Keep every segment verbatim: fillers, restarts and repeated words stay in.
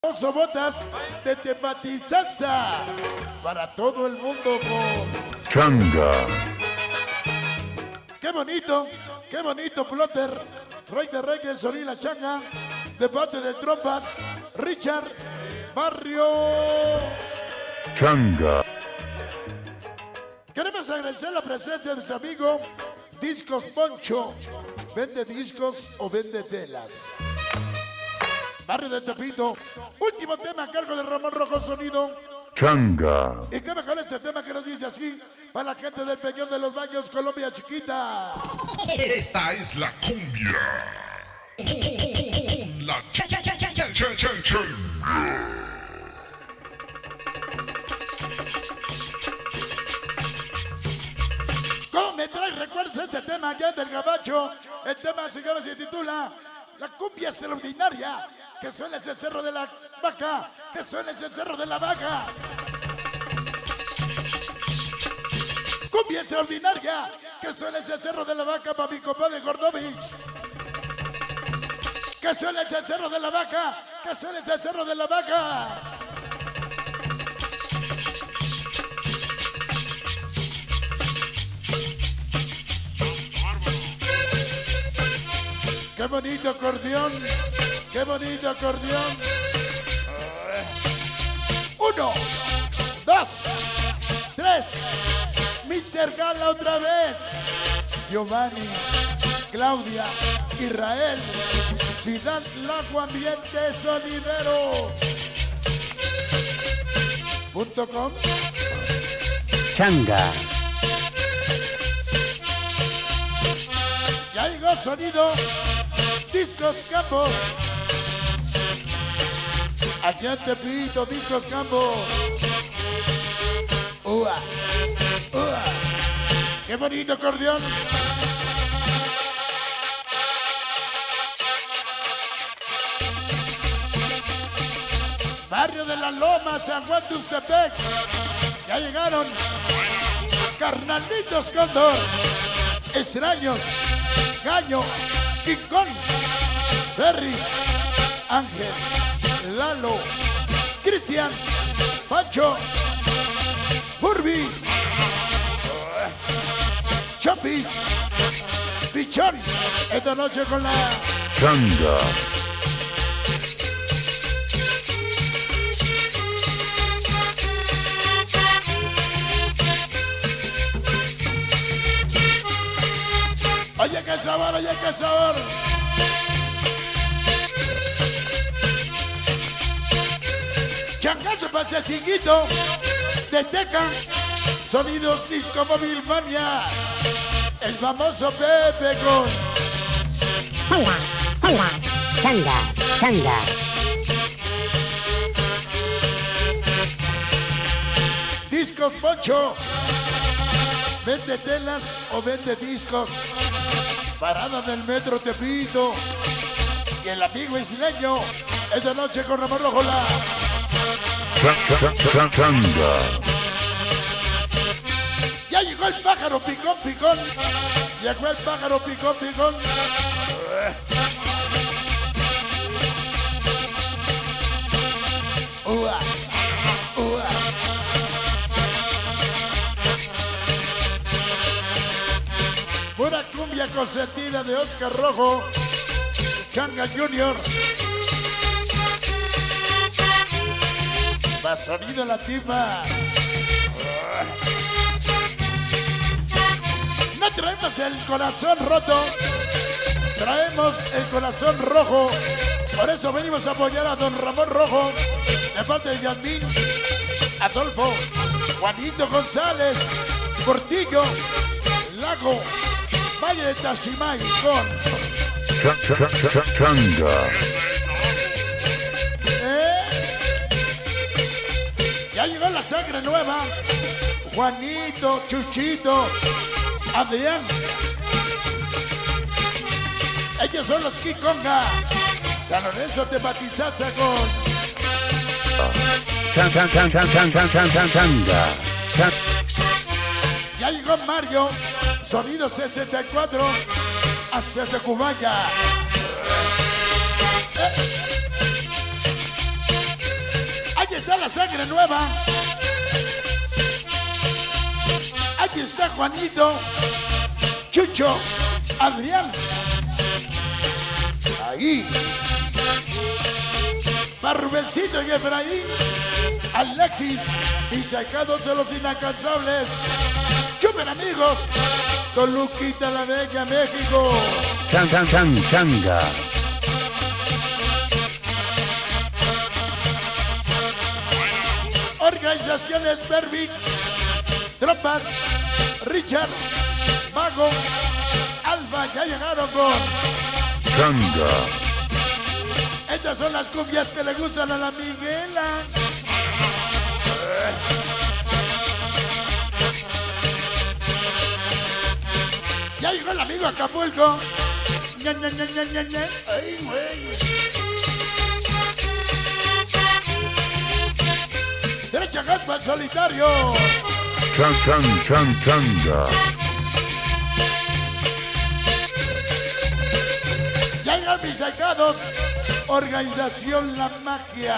Oso Botas de Tepatizanza para todo el mundo con Changa. Qué bonito, qué bonito plotter. Rey de Reyes, Sorila Changa, de parte de Trompas, Richard Barrio. Changa. Queremos agradecer la presencia de nuestro amigo Discos Poncho. Vende discos o vende telas. Barrio de Tepito, último tema a cargo de Ramón Rojo Sonido. Changa. Y qué mejor este tema que nos dice así para la gente del Peñón de los Baños, Colombia chiquita. Esta es la cumbia. La cha cha cha cha cha cha cha cha. ¿Cómo me trae recuerdos este tema allá del Gabacho? El tema se llama, se titula La cumbia extraordinaria. Que suena ese cerro de la vaca, que suena ese cerro de la vaca. Cumbia extraordinaria, que suena ese cerro de la vaca para mi compadre Gordovich. Que suena ese cerro de la vaca, que suena ese cerro de la vaca. Qué bonito acordeón, qué bonito acordeón. Uno, dos, tres. mister Gala otra vez. Giovanni, Claudia, Israel, Ciudad Lago Ambiente Sonidero. Punto com. Changa. Ya llegó sonido. Discos Campo. Aquí en Tepito, Discos Campo. Ua, ua. Qué bonito acordeón. Barrio de la Loma, San Juan Tuxtepec. Ya llegaron. Carnalitos Cóndor. Extraños. Gallo. King Kong, Ferry, Ángel, Lalo, Cristian, Pancho, Furby, Chapis, Pichón, esta noche con la Changa. Oye, qué sabor, oye, qué sabor. Changazo para ese ciguito de Teca. Sonidos Disco Móvil Mania. El famoso Pepe con Changa, changa, changa, changa. Discos Poncho. Vende telas o vende discos. Parada del metro Tepito. Y el amigo isleño. Esta noche con Ramón Rojo la. Changa. Ya llegó el pájaro picón, picón. Llegó el pájaro picón, picón. Ua, ua. Pura cumbia consentida de Oscar Rojo, Changa Junior. Va sonido la tipa. No traemos el corazón roto, traemos el corazón rojo. Por eso venimos a apoyar a don Ramón Rojo, de parte de Yasmín, Adolfo, Juanito González, Portillo, Lago, Valle de Tashimay con Changa. ¿Eh? Ya llegó la sangre nueva. Juanito, Chuchito, Adrián. Ellos son los Kikonga. San Lorenzo de Batizazza con Changa. Changa. Ya llegó Mario, Sonido sesenta y cuatro, hacia Tecumaya. está la sangre nueva. Aquí está Juanito, Chucho, Adrián. Ahí. Para Rubensito y Efraín, Alexis y sacados de los inalcanzables. ¡Chupen, amigos! Toluquita la Bella, México. Chan, chan, chan, changa. Organizaciones Berbic, Tropas, Richard, Mago, Alfa, ya llegaron con... Changa. Estas son las cumbias que le gustan a la Miguela. Ya llegó el amigo Acapulco. Ña, ña, ña, ña, ña, ña. Ay, güey. Derecha gaspa al solitario. Chan, chan, chan, changa. Ya llegan mis sacados. Organización La Magia.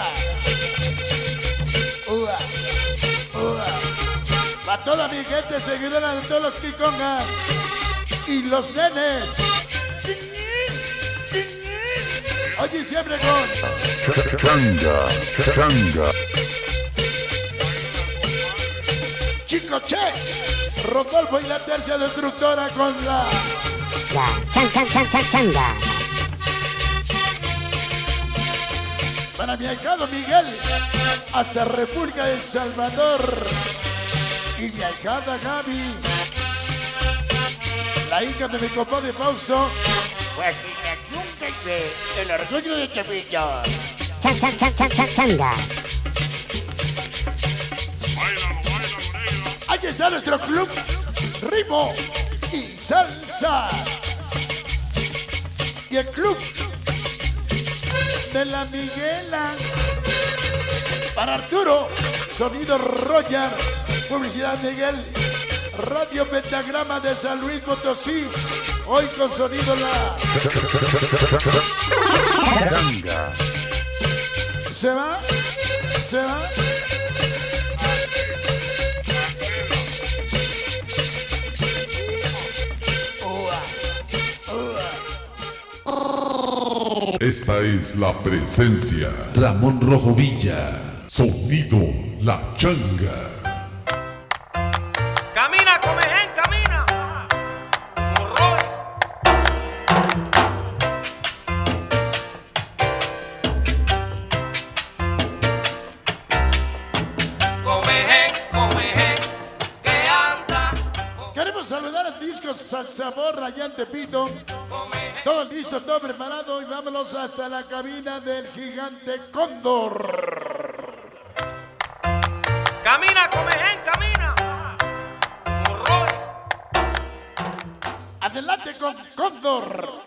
Ua, ua. Para toda mi gente seguidora de todos los Kikongas y los nenes. Oye, siempre con Changa, changa. Chico Che, Rodolfo y la tercia destructora con la... La chan, chan, chan, chan, changa. Para mi ahijado Miguel, hasta República de El Salvador. Y mi ahijada Gaby, la hija de mi compadre Fausto. Pues nunca el orgullo de Chapito. Chan, chan, chan, chan, chan, changa. Aquí está nuestro club Ritmo y Salsa. Y el club de la Miguela. Para Arturo, sonido Roger, publicidad Miguel, Radio Pentagrama de San Luis Potosí, hoy con sonido La. Changa. ¿Se va? ¿Se va? Esta es la presencia. Ramón Rojo Villa. Sonido La Changa. Camina, comején, camina. Morroy. Comején, comején, que anda. Queremos saludar a Discos Al Sabor allá en Tepito. Todo listo, todo preparado y vámonos hasta la cabina del gigante Cóndor. Camina, comején, camina. Morroy. Adelante con Cóndor.